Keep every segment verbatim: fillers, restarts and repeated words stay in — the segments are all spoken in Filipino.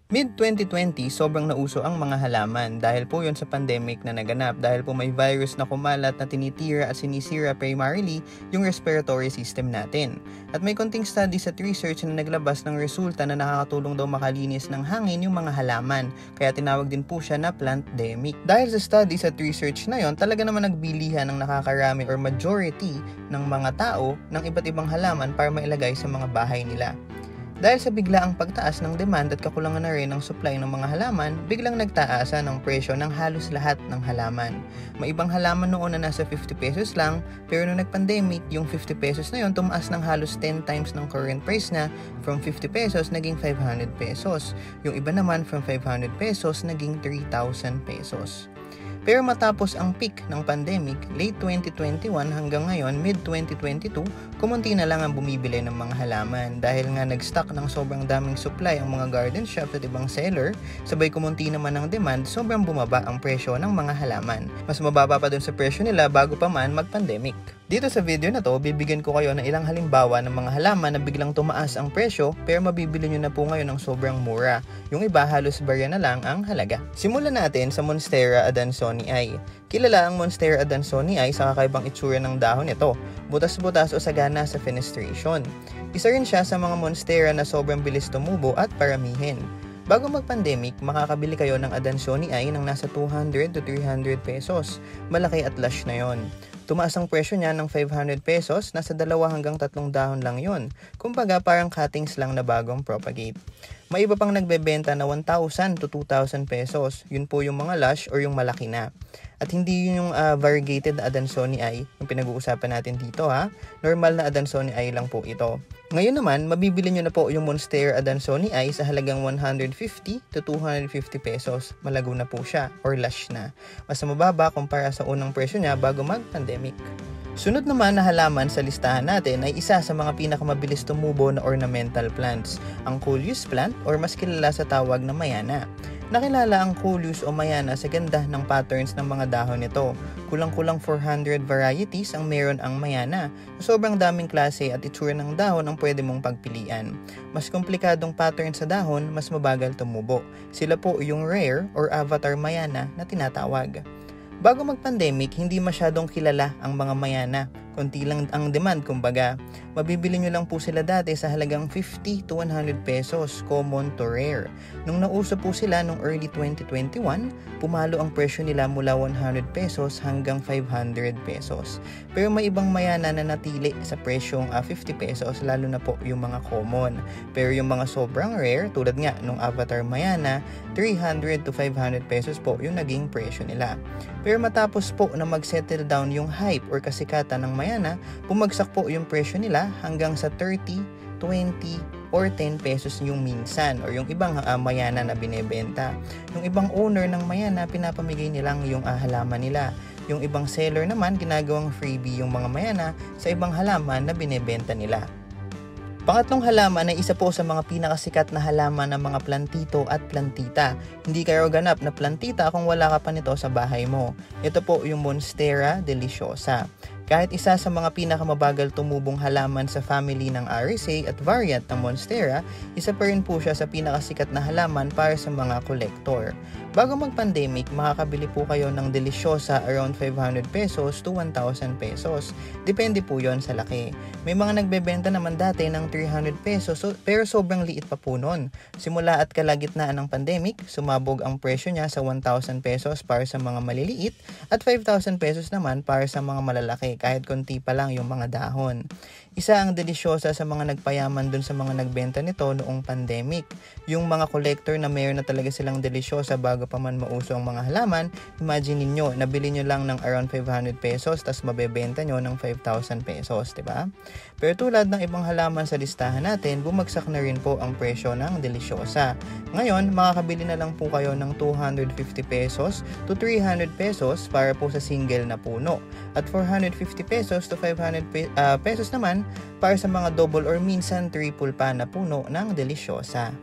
mid twenty twenty, sobrang nauso ang mga halaman dahil po yon sa pandemic na naganap dahil po may virus na kumalat na tinitira at sinisira primarily yung respiratory system natin. At may konting studies at research na naglabas ng resulta na nakakatulong daw makalinis ng hangin yung mga halaman, kaya tinawag din po siya na plantdemic. Dahil sa studies at research na yon, talaga naman nagbilihan ng nakakarami or majority ng mga tao ng iba't ibang halaman para mailagay sa mga bahay nila. Dahil sa biglaang pagtaas ng demand at kakulangan na rin ng supply ng mga halaman, biglang nagtaasa ng presyo ng halos lahat ng halaman. May ibang halaman noon na nasa fifty pesos lang, pero nung nag-pandemic, yung fifty pesos na yon tumaas ng halos ten times ng current price na, from fifty pesos naging five hundred pesos. Yung iba naman from five hundred pesos naging three thousand pesos. Pero matapos ang peak ng pandemic, late twenty twenty-one hanggang ngayon, mid twenty twenty-two, kumunti na lang ang bumibili ng mga halaman. Dahil nga nag-stock ng sobrang daming supply ang mga garden shops at ibang seller, sabay kumunti naman ang demand, sobrang bumaba ang presyo ng mga halaman. Mas mababa pa dun sa presyo nila bago pa man mag-pandemic. Dito sa video na to, bibigyan ko kayo ng ilang halimbawa ng mga halaman na biglang tumaas ang presyo pero mabibili nyo na po ngayon ng sobrang mura. Yung iba halos barya na lang ang halaga. Simulan natin sa Monstera adansonii. Kilala ang Monstera adansonii sa kakaibang itsura ng dahon nito, butas-butas o sagana sa fenestration. Isa rin siya sa mga monstera na sobrang bilis tumubo at paramihin. Bago mag-pandemic, makakabili kayo ng adansonii ng nasa two hundred to three hundred pesos. Malaki at lush na yon. Tumaas ang presyo niya ng five hundred pesos, nasa dalawa hanggang tatlong dahon lang yon. Kumbaga parang cuttings lang na bagong propagate. May iba pang nagbebenta na one thousand to two thousand pesos. Yun po yung mga lush or yung malaki na. At hindi yun yung uh, variegated na adansonii, yung pinag-uusapan natin dito ha. Normal na adansonii lang po ito. Ngayon naman, mabibili nyo na po yung Monstera adansonii sa halagang one hundred fifty to two hundred fifty pesos. Malago na po siya or lush na. Mas mababa kumpara sa unang presyo niya bago mag-pandemic. Sunod naman na halaman sa listahan natin ay isa sa mga pinakamabilis tumubo na ornamental plants, ang Coleus plant or mas kilala sa tawag na mayana. Nakilala ang Coleus o mayana sa ganda ng patterns ng mga dahon nito. Kulang-kulang four hundred varieties ang meron ang mayana. Sobrang daming klase at itsura ng dahon ang pwede mong pagpilian. Mas komplikadong pattern sa dahon, mas mabagal tumubo. Sila po yung rare or avatar mayana na tinatawag. Bago mag-pandemic, hindi masyadong kilala ang mga mayana. Konti lang ang demand kumbaga. Mabibili nyo lang po sila dati sa halagang fifty to one hundred pesos, common to rare. Nung nauso po sila nung early twenty twenty-one, pumalo ang presyo nila mula one hundred pesos hanggang five hundred pesos. Pero may ibang mayana na natili sa presyong uh, fifty pesos, lalo na po yung mga common. Pero yung mga sobrang rare, tulad nga nung avatar mayana, three hundred to five hundred pesos po yung naging presyo nila. Pero matapos po na mag-settle down yung hype or kasikatan ng mayana, bumagsak po yung presyo nila hanggang sa thirty, twenty, or ten pesos yung minsan or yung ibang uh, mayana na binebenta. Yung ibang owner ng mayana, pinapamigay nilang yung uh, halaman nila. Yung ibang seller naman, ginagawang freebie yung mga mayana sa ibang halaman na binebenta nila. Pangatlong halaman ay isa po sa mga pinakasikat na halaman ng mga plantito at plantita. Hindi kayo ganap na plantita kung wala ka pa nito sa bahay mo. Ito po yung Monstera deliciosa. Kahit isa sa mga pinakamabagal tumubong halaman sa family ng Arisae at variant ng Monstera, isa pa rin po siya sa pinakasikat na halaman para sa mga kolektor. Bago mag-pandemic, makakabili po kayo ng deliciosa around five hundred pesos to one thousand pesos. Depende po yon sa laki. May mga nagbebenta naman dati ng three hundred pesos pero sobrang liit pa po nun. Simula at kalagitnaan ng pandemic, sumabog ang presyo niya sa one thousand pesos para sa mga maliliit at five thousand pesos naman para sa mga malalaki, kahit konti pa lang yung mga dahon. Isa ang delisyosa sa mga nagpayaman dun sa mga nagbenta nito noong pandemic. Yung mga collector na mayroon na talaga silang delisyosa bago pa man mauso ang mga halaman, imagine niyo, nabili nyo lang ng around five hundred pesos tas mabebenta nyo ng five thousand pesos, diba? Pero tulad ng ibang halaman sa listahan natin, bumagsak na rin po ang presyo ng delisyosa. Ngayon, makakabili na lang po kayo ng two hundred fifty pesos to three hundred pesos para po sa single na puno. At four hundred fifty pesos to five hundred pe- uh, pesos naman para sa mga double or minsan triple pa na puno ng delisyosa.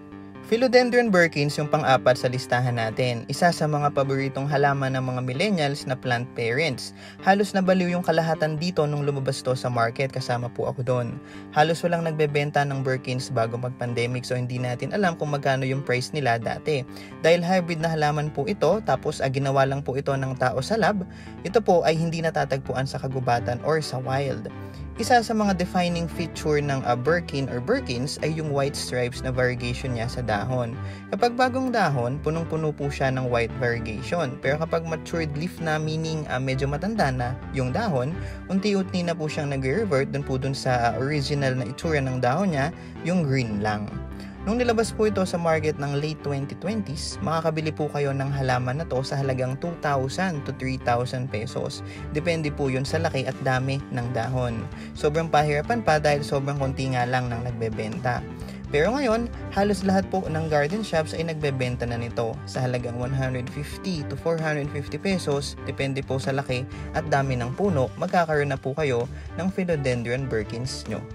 Philodendron Birkins yung pang-apat sa listahan natin. Isa sa mga paboritong halaman ng mga millennials na plant parents. Halos nabaliw yung kalahatan dito nung lumabas to sa market, kasama po ako doon. Halos walang nagbebenta ng Birkins bago mag-pandemic, so hindi natin alam kung magkano yung price nila dati. Dahil hybrid na halaman po ito, tapos ah, ginawa lang po ito ng tao sa lab, ito po ay hindi natatagpuan sa kagubatan or sa wild. Isa sa mga defining feature ng uh, Birkin or Birkins ay yung white stripes na variegation niya sa dahon. Kapag bagong dahon, punong-puno po siya ng white variegation. Pero kapag matured leaf na, meaning uh, medyo matanda na yung dahon, unti-unti na po siyang nag-revert dun po dun sa uh, original na itsura ng dahon niya, yung green lang. Nung nilabas po ito sa market ng late twenty twenties, makakabili po kayo ng halaman na to sa halagang two thousand to three thousand pesos. Depende po yun sa laki at dami ng dahon. Sobrang pahirapan pa dahil sobrang konti nga lang ng nagbebenta. Pero ngayon, halos lahat po ng garden shops ay nagbebenta na nito sa halagang one hundred fifty to four hundred fifty pesos. Depende po sa laki at dami ng puno, magkakaroon na po kayo ng Philodendron Birkins nyo.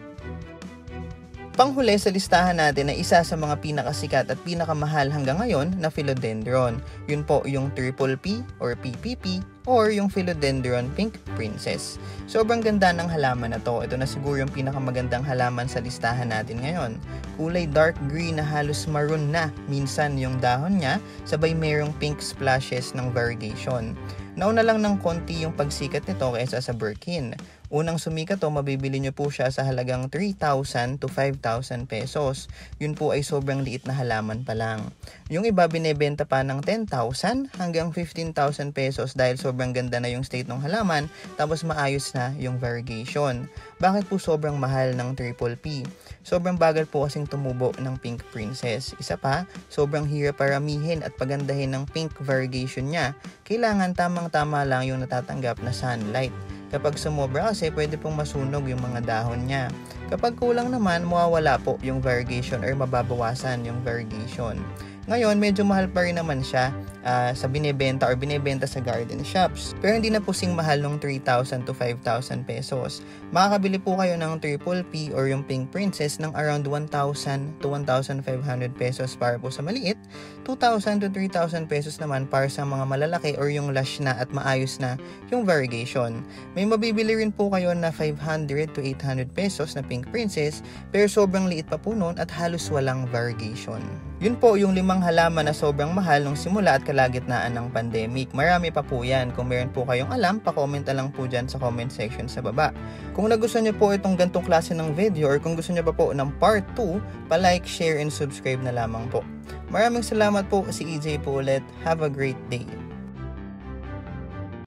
Panghuli sa listahan natin na isa sa mga pinakasikat at pinakamahal hanggang ngayon na Philodendron. Yun po yung Triple P or P P P or yung Philodendron Pink Princess. Sobrang ganda ng halaman na to. Ito na siguro yung pinakamagandang halaman sa listahan natin ngayon. Kulay dark green na halos maroon na minsan yung dahon niya, sabay merong pink splashes ng variegation. Nauna lang ng konti yung pagsikat nito kaysa sa Birkin. Unang sumikat to, mabibili nyo po siya sa halagang three thousand to five thousand pesos. Yun po ay sobrang liit na halaman pa lang. Yung iba binebenta pa ng ten thousand hanggang fifteen thousand pesos dahil sobrang ganda na yung state ng halaman, tapos maayos na yung variegation. Bakit po sobrang mahal ng Triple P? Sobrang bagal po kasing tumubo ng Pink Princess. Isa pa, sobrang hirap paramihin at pagandahin ng pink variegation niya. Kailangan tamang-tama lang yung natatanggap na sunlight. Kapag sumobra kasi, pwede pong masunog yung mga dahon niya. Kapag kulang naman, mawawala po yung variegation or mababawasan yung variegation. Ngayon, medyo mahal pa rin naman siya uh, sa binebenta or binebenta sa garden shops. Pero hindi na pusing mahal ng three thousand to five thousand pesos. Makakabili po kayo ng Triple P or yung Pink Princess ng around one thousand to one thousand five hundred pesos para po sa maliit, two thousand to three thousand pesos naman para sa mga malalaki or yung lush na at maayos na yung variegation. May mabibili rin po kayo na five hundred to eight hundred pesos na Pink Princess, pero sobrang liit pa po nun at halos walang variegation. Yun po yung limang halaman na sobrang mahal nung simula at kalagitnaan ng pandemic. Marami pa po yan. Kung meron po kayong alam, pa-comment na lang po dyan sa comment section sa baba. Kung nagustuhan nyo po itong gantong klase ng video or kung gusto nyo pa po ng part two, pa-like, share, and subscribe na lamang po. Maraming salamat po. Si E J po ulit. Have a great day.